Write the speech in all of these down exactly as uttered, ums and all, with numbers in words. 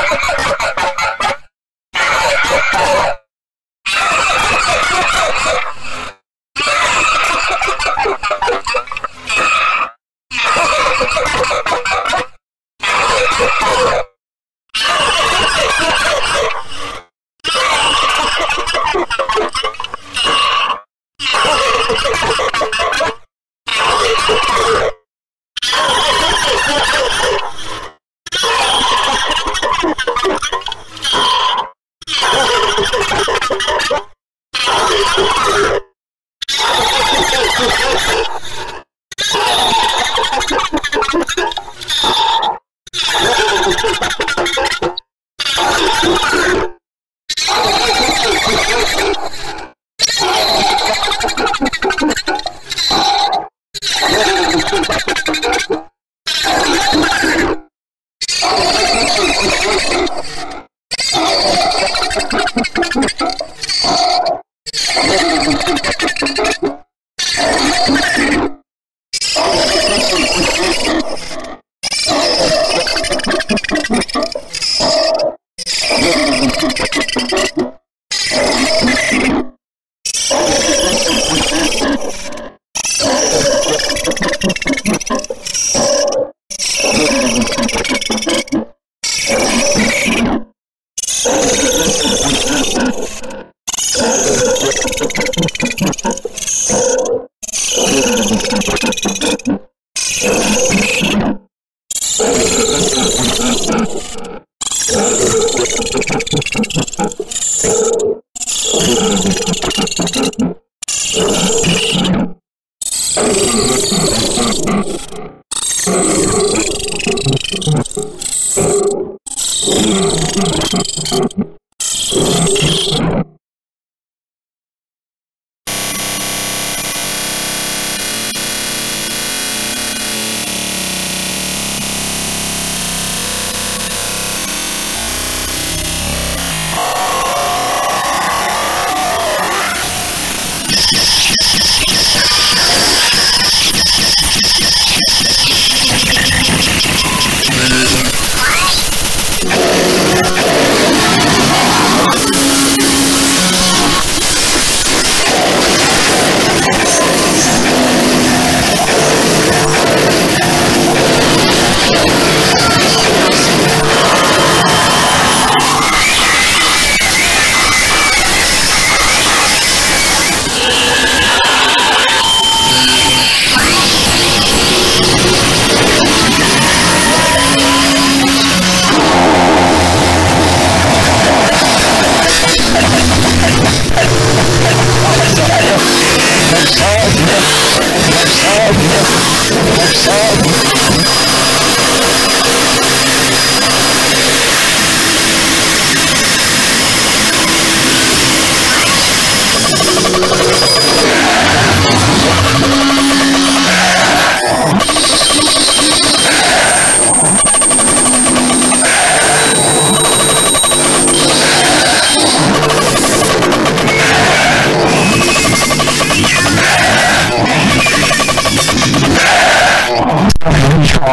Control.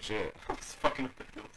shit. I was fucking with the hills.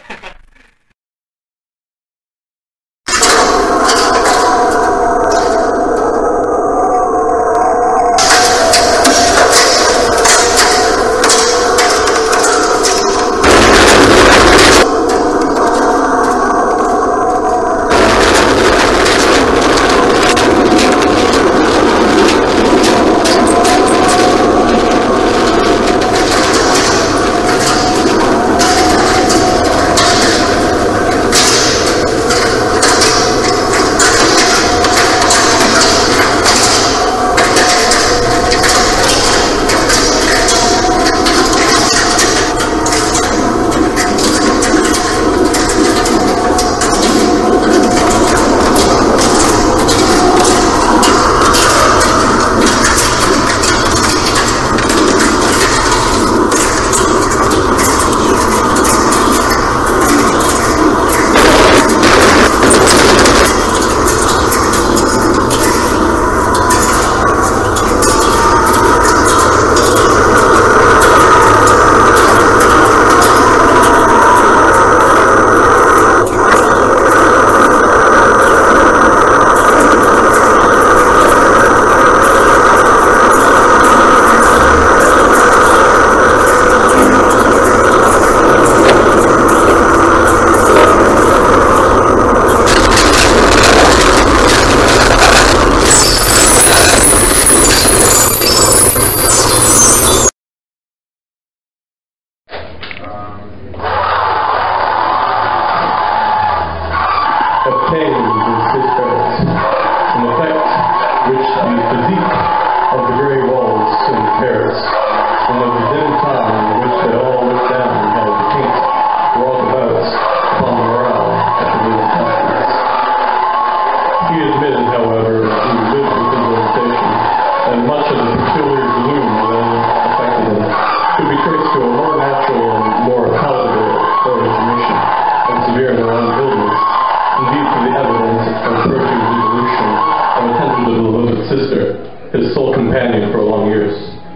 His sole companion for long years,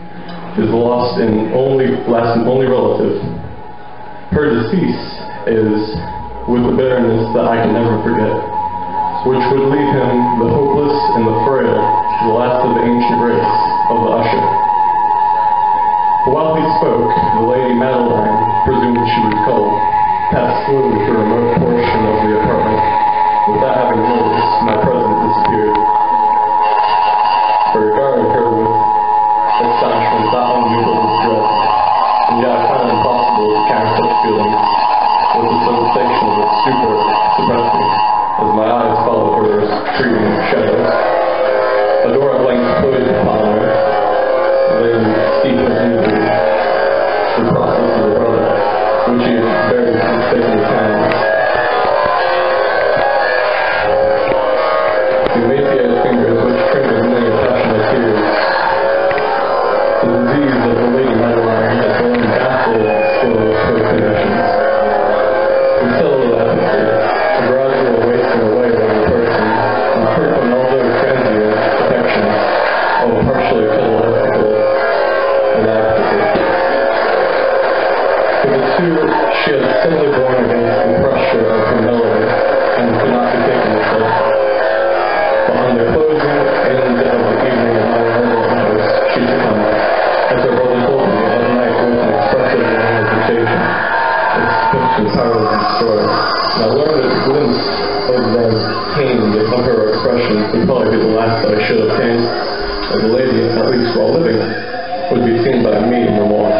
his lost and only last and only relative. Her decease is with a bitterness that I can never forget, which would leave him the hopeless and the frail, the last of the ancient race of the usher. But while he spoke, the Lady Madeline, presumed she was called, passed slowly through a remote portion of the apartment. Without having noticed, my present disappeared. I regarded her with astonishment, not unmingled with dread, and yet I found it impossible to counter such feelings with the sensation of a stupor suppressing as my eyes followed her retreating shadows. A door at length closed upon her, laying steep into the process of the brother, which he had very mistakenly found. The emaciated fingers which trembled many a passionate tears. The disease of the Lady Madeline had only baffled still her conditions. We settled apathy, a gradual wasting away of the person, and proof an although transient affection of a partially philosophical and apathy. For the two she had suddenly borne against the pressure of her melody, and could not be taken herself. On the closing end of the evening at my own house, she succumbed, as her brother told me at night with an expressive hesitation. Its pitch entirely destroyed. And I learned that a glimpse of that pain of her expression would probably be the last that I should obtain, as the lady, at least while living, would be seen by me no more.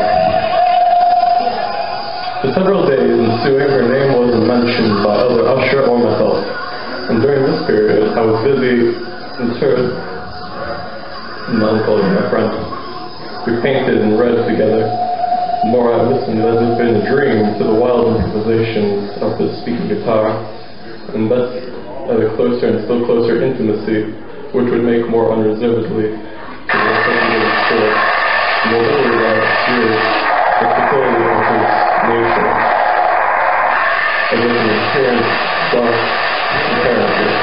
For several days ensuing, her name wasn't mentioned by either usher or myself. And during this period, I was busy in turn, melancholy, my friend. We painted and read together. The more I listened as if in a dream to the wild improvisations of the speaking guitar, and thus at a closer and still closer intimacy, which would make more unreservedly the more more literally that years, the fertility of his nature, as if an inherent dark apparently.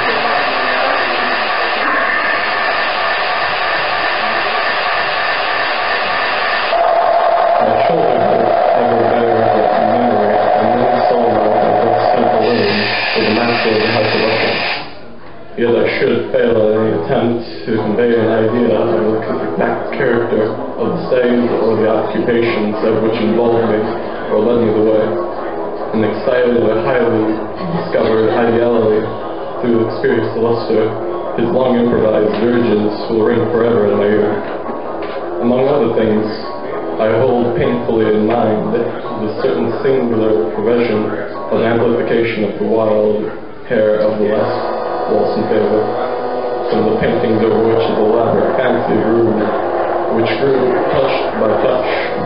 My shoulder had ever better an idea of the exact character of the studies or the occupations of which involved me or led me the way. And excited and highly discovered ideally through the experience of luster, his long improvised dirges will ring forever in my ear. Among other things, I hold painfully in mind the certain singular provision of amplification of the wild hair of the less waltz in favor, from the paintings over which his elaborate fancy grew, which grew touch by touch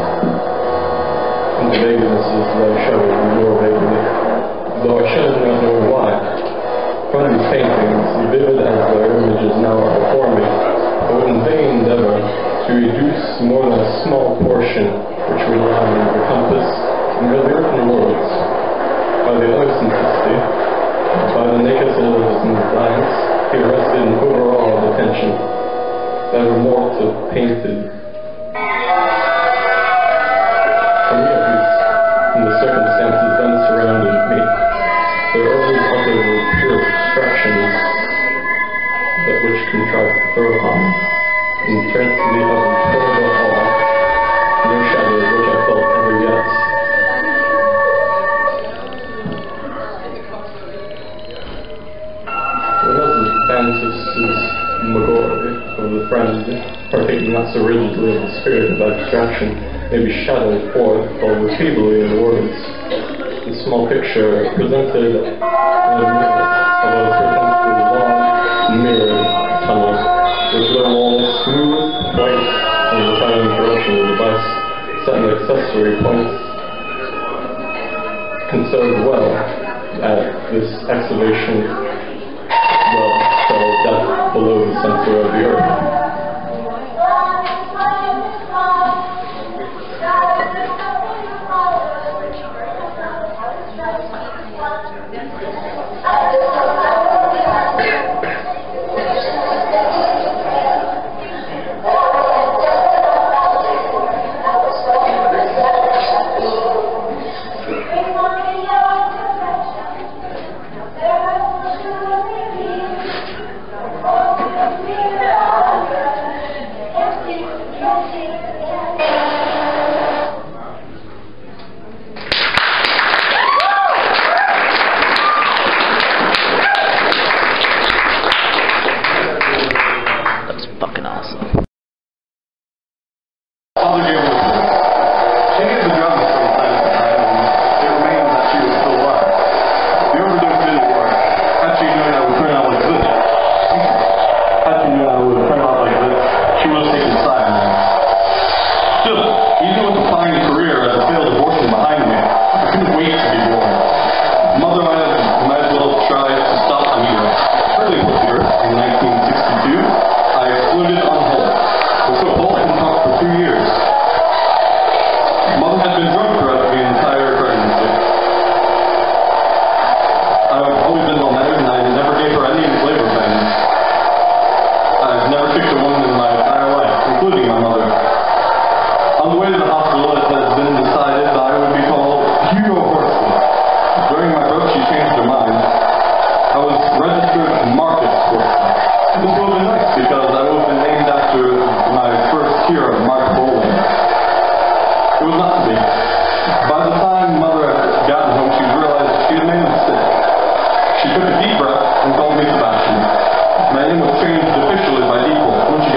into vaguenesses that I shuddered more vaguely, though I shuddered not knowing why. From these paintings, vivid as their images now are before me, I would in vain endeavor to reduce more than a small portion which would allow me to compass in merely written words, by the other simplicity, by the naked syllogism of science, he arrested and overawed attention, that remorse of painted. For me at least, in the circumstances then surrounded me, there arose others of pure abstractions, that which contrived to throw upon me intensity of incredible awe, no shadow of which I felt ever yet. One of the phantasmagoria of the friend, partaking not so rigidly of the spirit of abstraction, may be shadowed forth, although feebly in words. The small picture presented in a mirror of a pretensely long, mirrored tunnel, with their walls smooth, white, and without interruption of device, set in accessory points, conserved well at this excavation, well, so depth below the center of the earth. She took a deep breath and called me Sebastian. My name was changed officially by default when she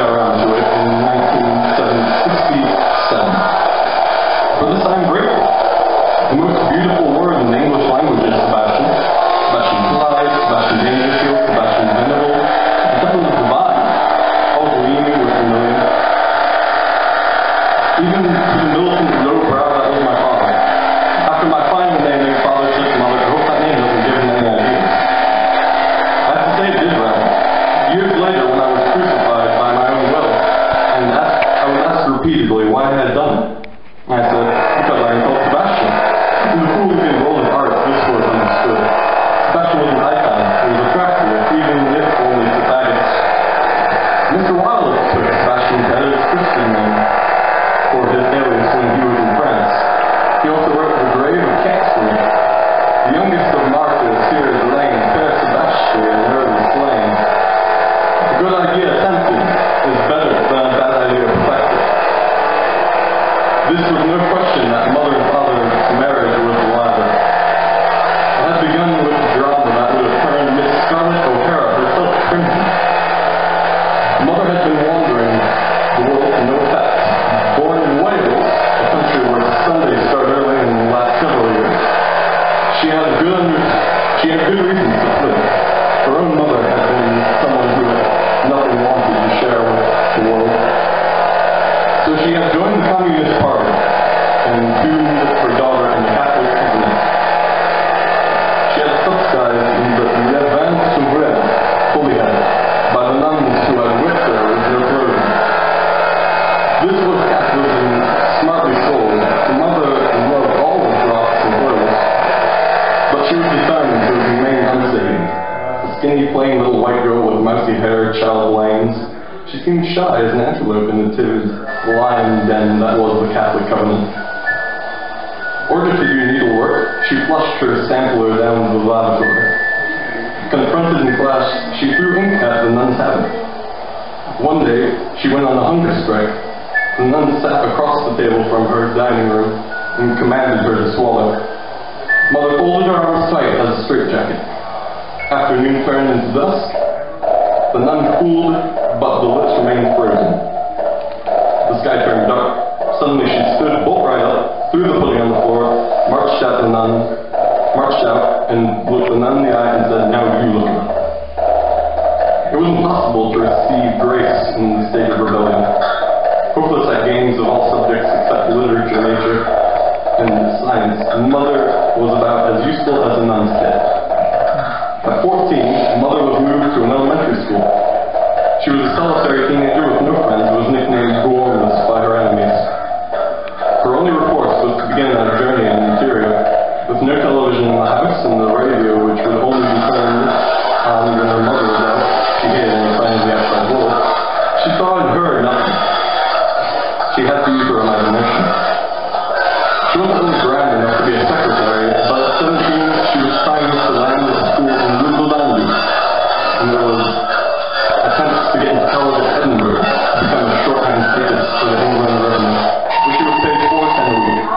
she seemed shy as an antelope in the timid lion den that was the Catholic covenant. Ordered to do needlework, she flushed her sampler down the lavatory. Confronted in class, she threw ink at the nun's habit. One day, she went on a hunger strike. The nun sat across the table from her dining room and commanded her to swallow. Mother folded her arms tight as a straitjacket. Afternoon turned into dusk. The nun cooled, but the lips remained frozen. The sky turned dark. Suddenly she stood bolt right up, threw the pudding on the floor, marched at the nun, marched out, and looked the nun in the eye and said, "Now you look at me." It was impossible to receive grace in the state of rebellion. Hopeless at games of all subjects except literature, nature, and science, Mother was about as useful as a nun's kid. At fourteen, Mother was moved to an elementary school. She was a solitary teenager with no friends who was nicknamed Gormless by her enemies. Her only recourse was to begin our journey in the interior, with no television in the house and the radio which would only be turned on when her mother was out. She hated any signs of the outside world. She saw and heard nothing. She had to use her imagination. She wasn't really grand enough to be a secretary, but at seventeen she was trying to land at school in Lugalandi, and there was attempts to get into college at Edinburgh to become a shorthand status for the England revenue, where she was paid four ten a week.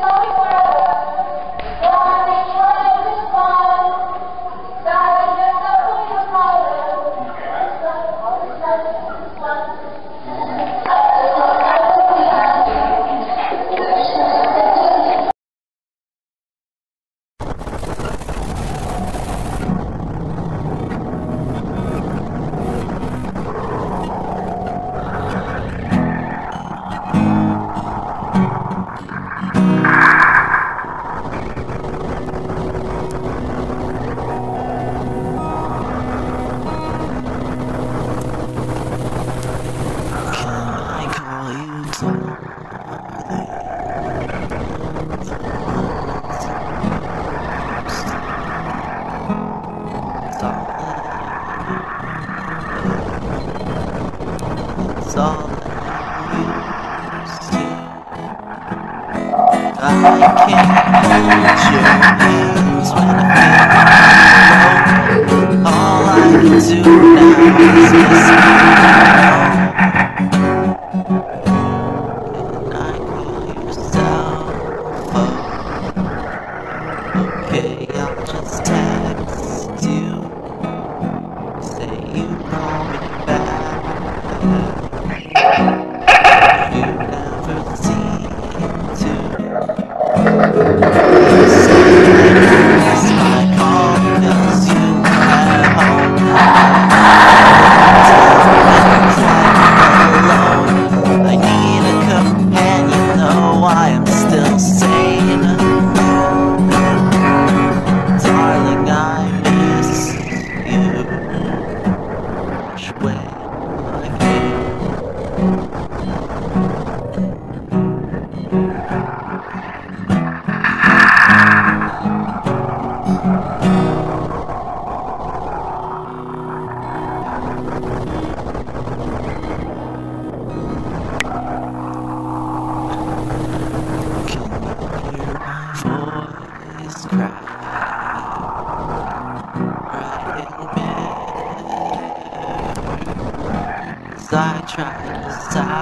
I try to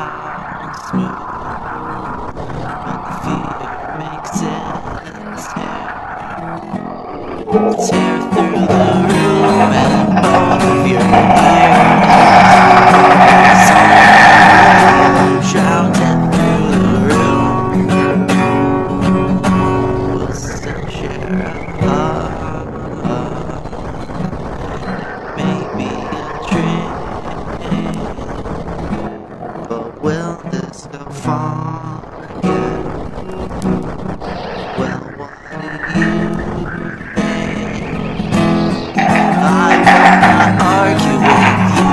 sound smooth, but the fear makes it tear, tear through the room and both of your ears. Drowned through the room, we'll still share a heart, maybe a dream. But will this go far again? Well, what do you think? I will not argue with you.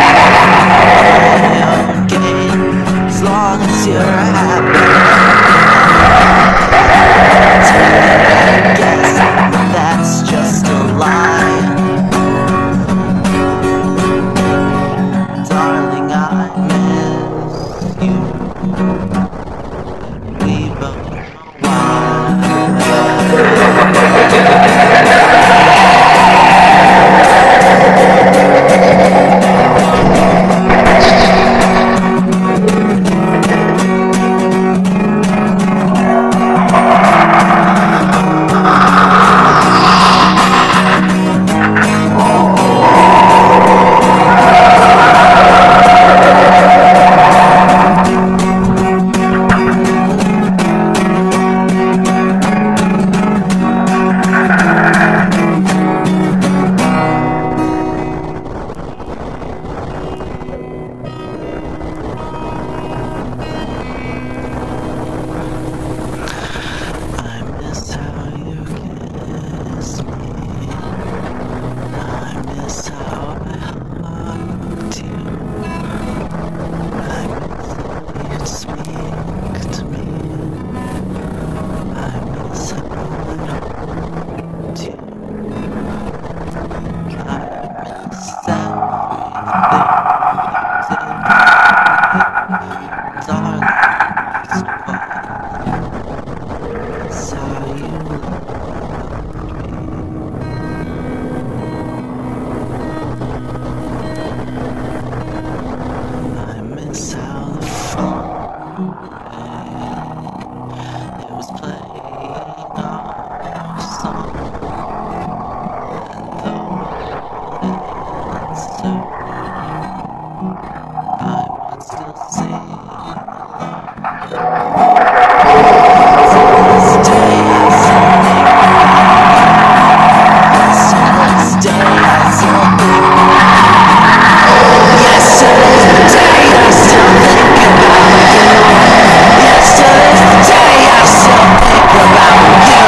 It was playing our song, and though it's so, I would still sing along. To this day, I still think about you. To this day, I still think. Yes, to this day, I still think about you. Yes, to this day, I still think about you.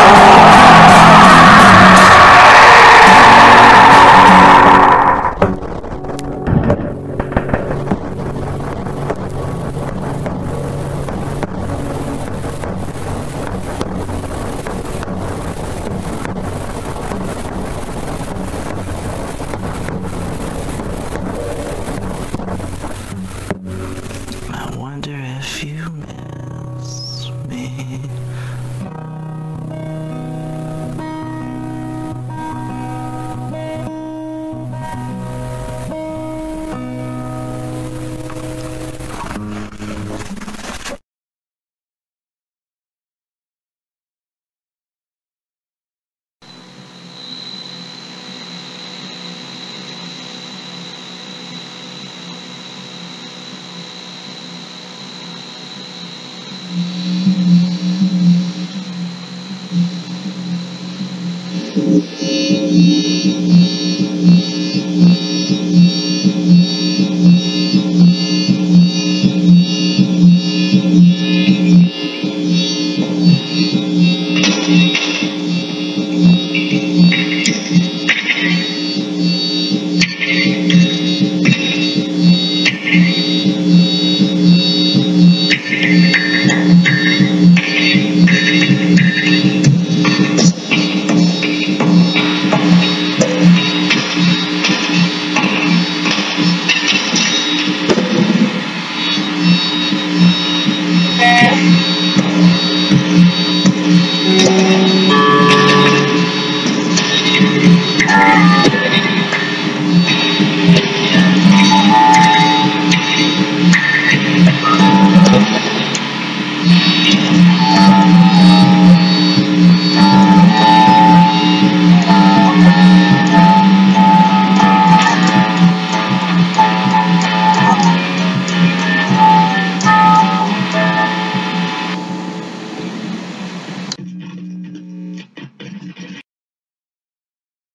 I wonder if you miss me. Thank you.